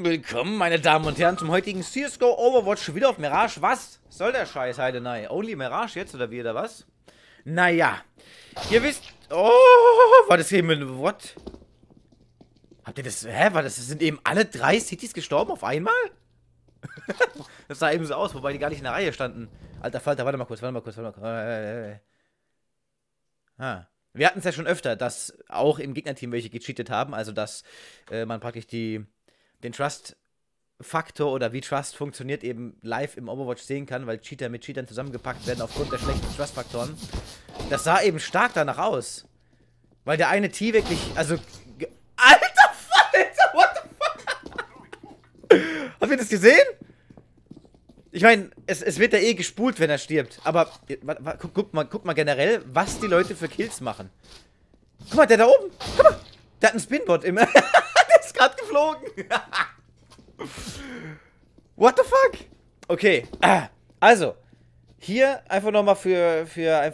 Willkommen, meine Damen und Herren, zum heutigen CSGO Overwatch wieder auf Mirage. Was soll der Scheiß, Heidenei? Only Mirage jetzt oder wie, oder was? Naja, ihr wisst... Oh, war das eben... What? Habt ihr das... Hä, war das... Sind eben alle 3 Cities gestorben auf einmal? Das sah eben so aus, wobei die gar nicht in der Reihe standen. Alter Falter, warte mal kurz. Ah. Wir hatten es ja schon öfter, dass auch im Gegnerteam welche gecheatet haben, also dass man praktisch den Trust-Faktor oder wie Trust funktioniert eben live im Overwatch sehen kann, weil Cheater mit Cheatern zusammengepackt werden aufgrund der schlechten Trust-Faktoren. Das sah eben stark danach aus. Weil der eine T wirklich, also... Alter Falter, what the fuck? Habt ihr das gesehen? Ich meine, es wird ja eh gespult, wenn er stirbt. Aber guck mal generell, was die Leute für Kills machen. Guck mal, der da oben. Guck mal. Der hat einen Spinbot im... der ist gerade geflogen. What the fuck? Okay. Also. Hier einfach nochmal für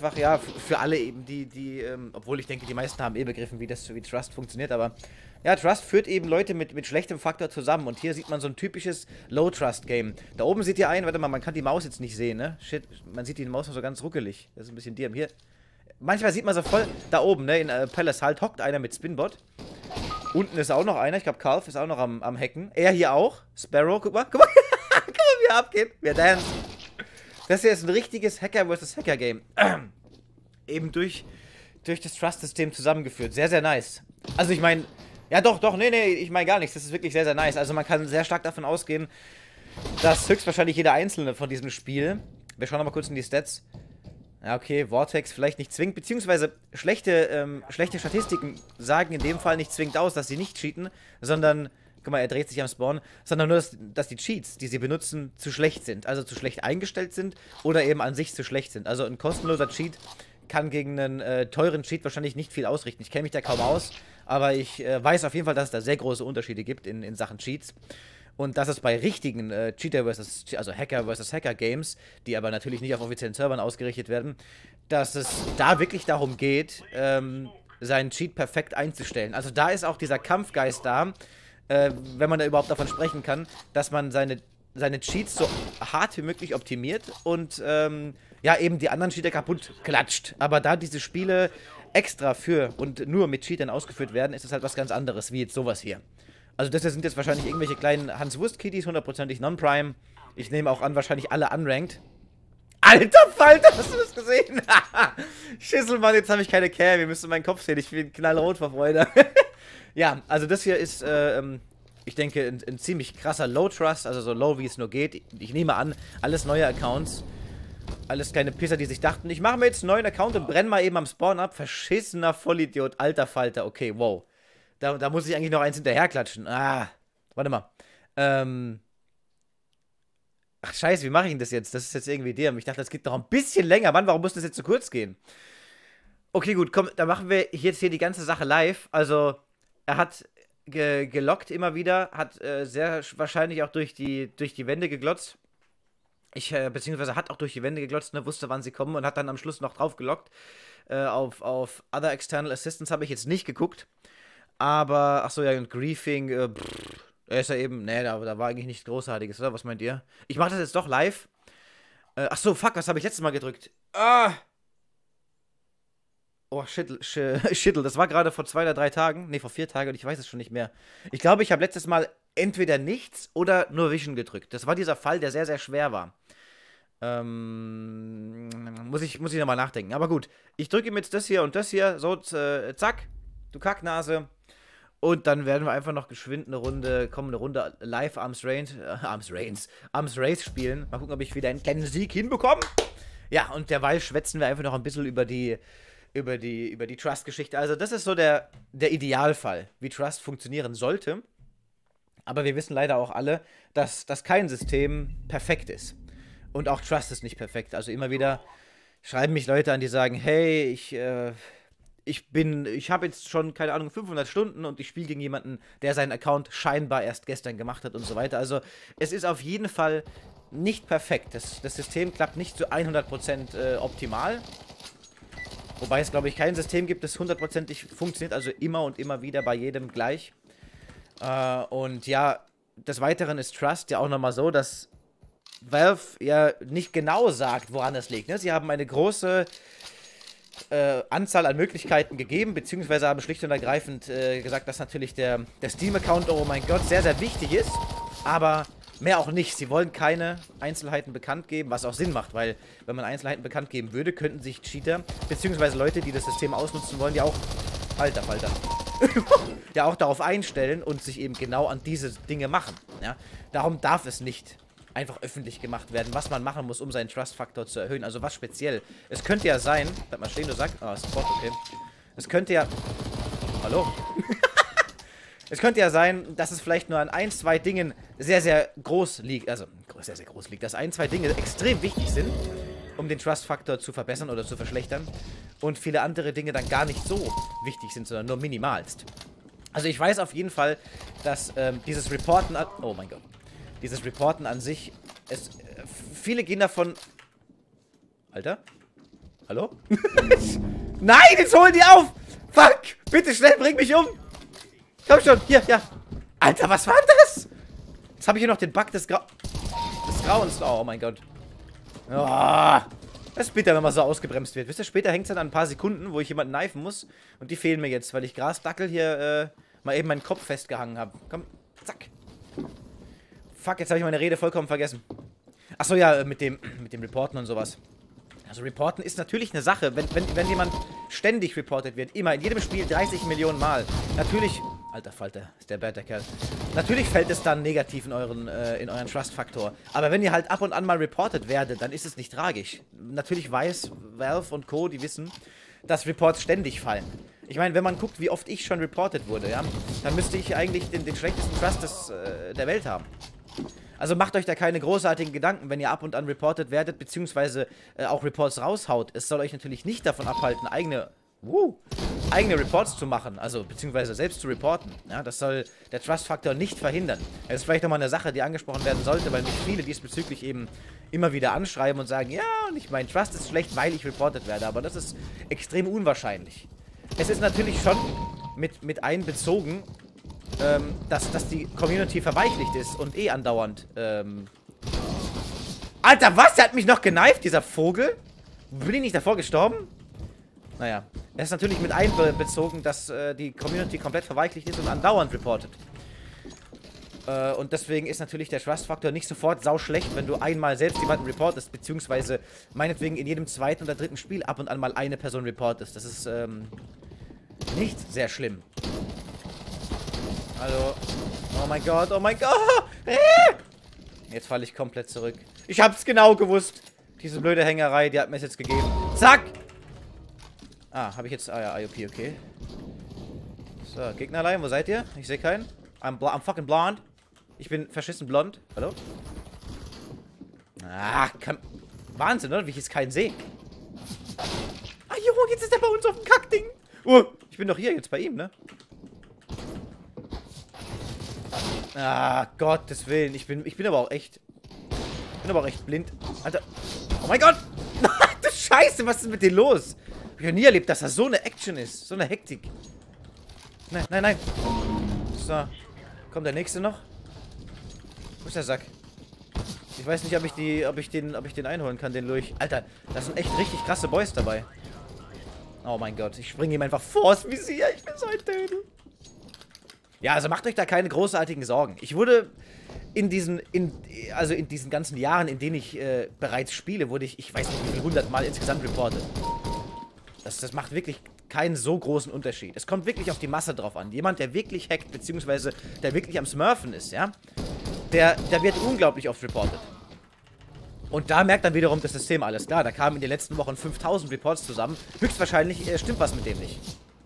alle eben, die obwohl ich denke, die meisten haben eh begriffen, wie Trust funktioniert, aber ja, Trust führt eben Leute mit schlechtem Faktor zusammen und hier sieht man so ein typisches Low-Trust-Game. Da oben seht ihr warte mal, man kann die Maus jetzt nicht sehen, ne? Shit, man sieht die Maus noch so ganz ruckelig. Das ist ein bisschen dirm. Hier, manchmal sieht man so voll, da oben, ne, in Palace halt hockt einer mit Spinbot. Unten ist auch noch einer, ich glaube Calf ist auch noch am Hacken. Er hier auch, Sparrow, guck mal, guck mal, wie er abgeht, wie er dance. Das hier ist ein richtiges Hacker vs. Hacker Game. Eben durch das Trust-System zusammengeführt. Sehr, sehr nice. Also ich meine, ja doch, nee, ich meine gar nichts. Das ist wirklich sehr, sehr nice. Also man kann sehr stark davon ausgehen, dass höchstwahrscheinlich jeder Einzelne von diesem Spiel, wir schauen nochmal kurz in die Stats. Ja, okay, Vortex vielleicht nicht zwingend, beziehungsweise schlechte Statistiken sagen in dem Fall nicht zwingend aus, dass sie nicht cheaten, sondern... Guck mal, er dreht sich am Spawn, sondern nur, dass die Cheats, die sie benutzen, zu schlecht sind. Also zu schlecht eingestellt sind oder eben an sich zu schlecht sind. Also ein kostenloser Cheat kann gegen einen teuren Cheat wahrscheinlich nicht viel ausrichten. Ich kenne mich da kaum aus, aber ich weiß auf jeden Fall, dass es da sehr große Unterschiede gibt in Sachen Cheats. Und dass es bei richtigen Hacker vs. Hacker Games, die aber natürlich nicht auf offiziellen Servern ausgerichtet werden, dass es da wirklich darum geht, seinen Cheat perfekt einzustellen. Also da ist auch dieser Kampfgeist da, wenn man da überhaupt davon sprechen kann, dass man seine Cheats so hart wie möglich optimiert und ja, eben die anderen Cheater kaputt klatscht. Aber da diese Spiele extra für und nur mit Cheatern ausgeführt werden, ist es halt was ganz anderes, wie jetzt sowas hier. Also das hier sind jetzt wahrscheinlich irgendwelche kleinen Hans-Wurst-Kitties, hundertprozentig Non-Prime. Ich nehme auch an, wahrscheinlich alle unranked. Alter Falter, hast du das gesehen? Schisselmann, jetzt habe ich keine Cam, ihr müsst meinen Kopf sehen, ich bin knallrot vor Freude. Ja, also das hier ist, ich denke, ein ziemlich krasser Low-Trust, also so low, wie es nur geht. Ich nehme an, alles neue Accounts, alles kleine Pisser, die sich dachten, ich mache mir jetzt einen neuen Account und brenne mal eben am Spawn ab. Verschissener Vollidiot, alter Falter, okay, wow. Da muss ich eigentlich noch eins hinterherklatschen. Ah, warte mal. Ach, scheiße, wie mache ich denn das jetzt? Das ist jetzt irgendwie der. Ich dachte, das geht noch ein bisschen länger. Mann, warum muss das jetzt so kurz gehen? Okay, gut, komm, dann machen wir jetzt hier die ganze Sache live. Also... Er hat gelockt immer wieder, hat sehr wahrscheinlich auch durch die Wände geglotzt. Beziehungsweise hat auch durch die Wände geglotzt, ne, wusste, wann sie kommen und hat dann am Schluss noch drauf gelockt. Auf Other External Assistance habe ich jetzt nicht geguckt. Aber, achso, ja, und Griefing, er ist ja eben, ne, da war eigentlich nichts Großartiges, oder? Was meint ihr? Ich mache das jetzt doch live. Achso, fuck, was habe ich letztes Mal gedrückt? Oh, Schittel, das war gerade vor 2 oder 3 Tagen. Ne, vor 4 Tagen und ich weiß es schon nicht mehr. Ich glaube, ich habe letztes Mal entweder nichts oder nur Vision gedrückt. Das war dieser Fall, der sehr, sehr schwer war. Muss ich nochmal nachdenken. Aber gut, ich drücke ihm jetzt das hier und das hier. So, zack, du Kacknase. Und dann werden wir einfach noch geschwind eine Runde live Arms Race spielen. Mal gucken, ob ich wieder einen kleinen Sieg hinbekomme. Ja, und derweil schwätzen wir einfach noch ein bisschen über die Trust-Geschichte. Also das ist so der Idealfall, wie Trust funktionieren sollte. Aber wir wissen leider auch alle, dass kein System perfekt ist. Und auch Trust ist nicht perfekt. Also immer wieder schreiben mich Leute an, die sagen, hey, ich habe jetzt schon, keine Ahnung, 500 Stunden und ich spiele gegen jemanden, der seinen Account scheinbar erst gestern gemacht hat und so weiter. Also es ist auf jeden Fall nicht perfekt. Das System klappt nicht zu 100% optimal. Wobei es, glaube ich, kein System gibt, das hundertprozentig funktioniert, also immer und immer wieder bei jedem gleich. Und ja, des Weiteren ist Trust ja auch nochmal so, dass Valve ja nicht genau sagt, woran es liegt. Ne? Sie haben eine große Anzahl an Möglichkeiten gegeben, beziehungsweise haben schlicht und ergreifend gesagt, dass natürlich der Steam-Account, oh mein Gott, sehr, sehr wichtig ist, aber mehr auch nicht. Sie wollen keine Einzelheiten bekannt geben, was auch Sinn macht, weil wenn man Einzelheiten bekannt geben würde, könnten sich Cheater, beziehungsweise Leute, die das System ausnutzen wollen, ja auch, Alter, ja auch darauf einstellen und sich eben genau an diese Dinge machen. Ja? Darum darf es nicht einfach öffentlich gemacht werden, was man machen muss, um seinen Trust-Faktor zu erhöhen. Also was speziell. Es könnte ja sein, bleib mal stehen, du sagst, ah, ist ein Bot, okay. Es könnte ja, hallo? Es könnte ja sein, dass es vielleicht nur an ein, zwei Dingen sehr, sehr groß liegt, also sehr, sehr groß liegt, dass ein, zwei Dinge extrem wichtig sind, um den Trust-Faktor zu verbessern oder zu verschlechtern und viele andere Dinge dann gar nicht so wichtig sind, sondern nur minimalst. Also ich weiß auf jeden Fall, dass dieses Reporten an, oh mein Gott, dieses Reporten an sich, viele gehen davon... Alter? Hallo? Nein, jetzt holen die auf! Fuck! Bitte schnell, bring mich um! Komm schon, hier, ja. Alter, was war das? Jetzt habe ich hier noch den Bug des Grauens. Oh mein Gott. Oh, das ist bitter, wenn man so ausgebremst wird. Wisst ihr, später hängt es dann an ein paar Sekunden, wo ich jemanden kneifen muss. Und die fehlen mir jetzt, weil ich Grasdackel hier mal eben meinen Kopf festgehangen habe. Komm, zack. Fuck, jetzt habe ich meine Rede vollkommen vergessen. Achso, ja, mit dem Reporten und sowas. Also Reporten ist natürlich eine Sache. Wenn jemand ständig reportet wird, immer, in jedem Spiel 30 Millionen Mal. Natürlich, alter Falter, ist der Bad, der Kerl. Natürlich fällt es dann negativ in euren Trust-Faktor. Aber wenn ihr halt ab und an mal reportet werdet, dann ist es nicht tragisch. Natürlich weiß Valve und Co., die wissen, dass Reports ständig fallen. Ich meine, wenn man guckt, wie oft ich schon reportet wurde, ja, dann müsste ich eigentlich den schlechtesten Trust der Welt haben. Also macht euch da keine großartigen Gedanken, wenn ihr ab und an reportet werdet, beziehungsweise auch Reports raushaut. Es soll euch natürlich nicht davon abhalten, eigene Reports zu machen, also beziehungsweise selbst zu reporten. Ja, das soll der Trust-Faktor nicht verhindern. Das ist vielleicht nochmal eine Sache, die angesprochen werden sollte, weil mich viele diesbezüglich eben immer wieder anschreiben und sagen, ja, und mein Trust ist schlecht, weil ich reportet werde, aber das ist extrem unwahrscheinlich. Es ist natürlich schon mit einbezogen, dass die Community verweichlicht ist und andauernd, Alter, was? Der hat mich noch geneift, dieser Vogel? Bin ich nicht davor gestorben? Naja, es ist natürlich mit einbezogen, dass die Community komplett verweichlicht ist und andauernd reportet. Und deswegen ist natürlich der Trust-Faktor nicht sofort sauschlecht, wenn du einmal selbst jemanden reportest, beziehungsweise meinetwegen in jedem zweiten oder dritten Spiel ab und an mal eine Person reportest. Das ist, nicht sehr schlimm. Also, oh mein Gott, oh mein Gott. Jetzt falle ich komplett zurück. Ich hab's genau gewusst. Diese blöde Hängerei, die hat mir es jetzt gegeben. Zack! Ah, habe ich jetzt... Ah ja, IOP, okay. So, Gegnerlein, wo seid ihr? Ich sehe keinen. I'm fucking blonde. Ich bin verschissen blond. Hallo? Ah, Wahnsinn, oder? Wie ich jetzt keinen sehe. Ah, jo, jetzt ist er bei uns auf dem Kackding. Ich bin doch hier jetzt bei ihm, ne? Ah, Gottes Willen. Ich bin aber auch echt... Ich bin aber auch echt blind. Alter. Oh mein Gott! Du Scheiße, was ist mit dir los? Hab ich noch nie erlebt, dass das so eine Action ist. So eine Hektik. Nein, nein, nein. So. Kommt der nächste noch? Wo ist der Sack? Ich weiß nicht, ob ich den einholen kann, den Lurch. Alter, da sind echt richtig krasse Boys dabei. Oh mein Gott, ich springe ihm einfach vors Visier. Ich bin so ein Dödel. Ja, also macht euch da keine großartigen Sorgen. Ich wurde in diesen ganzen Jahren, in denen ich bereits spiele, wurde ich weiß nicht wie viel 100 Mal insgesamt reportet. Das macht wirklich keinen so großen Unterschied. Es kommt wirklich auf die Masse drauf an. Jemand, der wirklich hackt, beziehungsweise der wirklich am Smurfen ist, ja, der wird unglaublich oft reportet. Und da merkt dann wiederum das System alles klar. Da kamen in den letzten Wochen 5000 Reports zusammen. Höchstwahrscheinlich stimmt was mit dem nicht.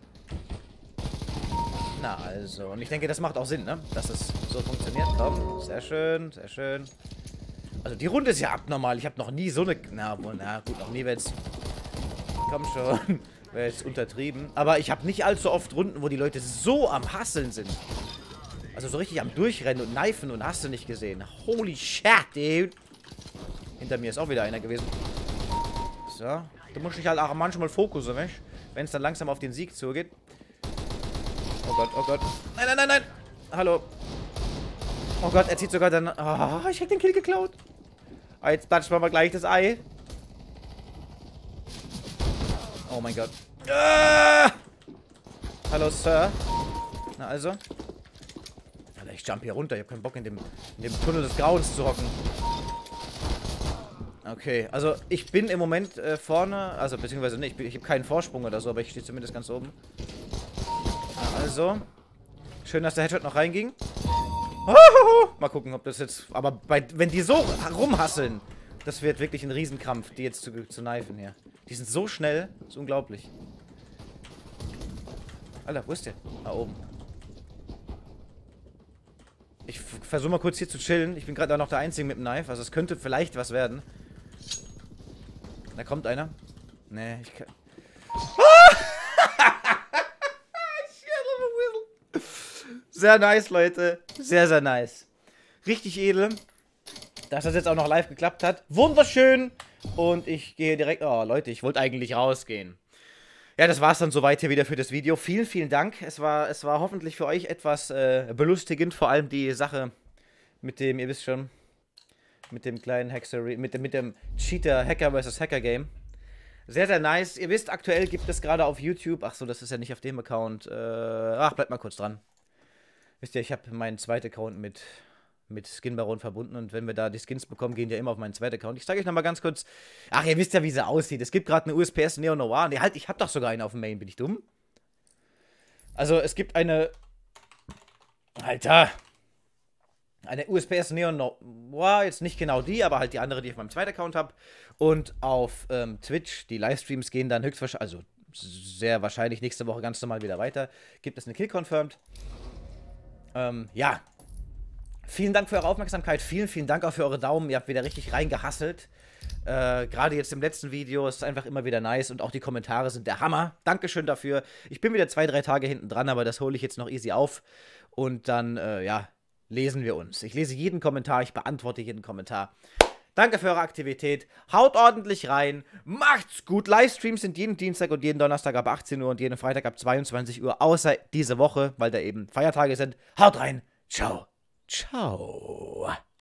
Na also, und ich denke, das macht auch Sinn, ne? Dass es so funktioniert. Komm, sehr schön, sehr schön. Also die Runde ist ja abnormal. Ich habe noch nie so eine... Na gut, noch nie wäre jetzt... Komm schon. Wäre jetzt untertrieben. Aber ich habe nicht allzu oft Runden, wo die Leute so am Hasseln sind. Also so richtig am Durchrennen und Kneifen und hast du nicht gesehen. Holy shit, dude. Hinter mir ist auch wieder einer gewesen. So. Da muss ich halt auch manchmal fokussen, weißt du? Wenn es dann langsam auf den Sieg zugeht. Oh Gott, oh Gott. Nein, nein, nein, nein. Hallo. Oh Gott, er zieht sogar dann... Oh, ich hätte den Kill geklaut. Ah, jetzt touchen wir mal gleich das Ei. Oh mein Gott. Hallo, Sir. Na also. Alter, ich jump hier runter. Ich habe keinen Bock, in dem Tunnel des Grauens zu hocken. Okay, also ich bin im Moment vorne. Also, beziehungsweise nicht. Ich habe keinen Vorsprung oder so, aber ich stehe zumindest ganz oben. Na also. Schön, dass der Headshot noch reinging. Mal gucken, ob das jetzt... Aber wenn die so rumhasseln, das wird wirklich ein Riesenkrampf, die jetzt zu knifen hier. Die sind so schnell, das ist unglaublich. Alter, wo ist der? Da oben. Ich versuche mal kurz hier zu chillen. Ich bin gerade auch noch der Einzige mit dem Knife, also es könnte vielleicht was werden. Da kommt einer. Nee, ich kann... Sehr nice, Leute. Sehr, sehr nice. Richtig edel, dass das jetzt auch noch live geklappt hat. Wunderschön. Und ich gehe direkt... Oh, Leute, ich wollte eigentlich rausgehen. Ja, das war's dann soweit hier wieder für das Video. Vielen, vielen Dank. Es war hoffentlich für euch etwas belustigend. Vor allem die Sache mit dem, ihr wisst schon, mit dem kleinen Hexery, mit dem Cheater Hacker vs. Hacker Game. Sehr, sehr nice. Ihr wisst, aktuell gibt es gerade auf YouTube... Ach so, das ist ja nicht auf dem Account. Bleibt mal kurz dran. Wisst ihr, ich habe meinen zweiten Account mit Skin Baron verbunden und wenn wir da die Skins bekommen, gehen die ja immer auf meinen zweiten Account. Ich zeige euch nochmal ganz kurz. Ach, ihr wisst ja, wie sie aussieht. Es gibt gerade eine USPS Neo Noir. Nee, halt, ich habe doch sogar eine auf dem Main. Bin ich dumm? Also, es gibt eine... Alter! Eine USPS Neo Noir. Jetzt nicht genau die, aber halt die andere, die ich auf meinem zweiten Account habe. Und auf Twitch, die Livestreams gehen dann höchstwahrscheinlich... Also, sehr wahrscheinlich nächste Woche ganz normal wieder weiter. Gibt es eine Kill Confirmed. Ja. Vielen Dank für eure Aufmerksamkeit. Vielen, vielen Dank auch für eure Daumen. Ihr habt wieder richtig reingehasselt. Gerade jetzt im letzten Video ist es einfach immer wieder nice und auch die Kommentare sind der Hammer. Dankeschön dafür. Ich bin wieder 2-3 Tage hinten dran, aber das hole ich jetzt noch easy auf. Und dann, ja, lesen wir uns. Ich lese jeden Kommentar, ich beantworte jeden Kommentar. Danke für eure Aktivität. Haut ordentlich rein. Macht's gut. Livestreams sind jeden Dienstag und jeden Donnerstag ab 18 Uhr und jeden Freitag ab 22 Uhr, außer diese Woche, weil da eben Feiertage sind. Haut rein. Ciao. Ciao.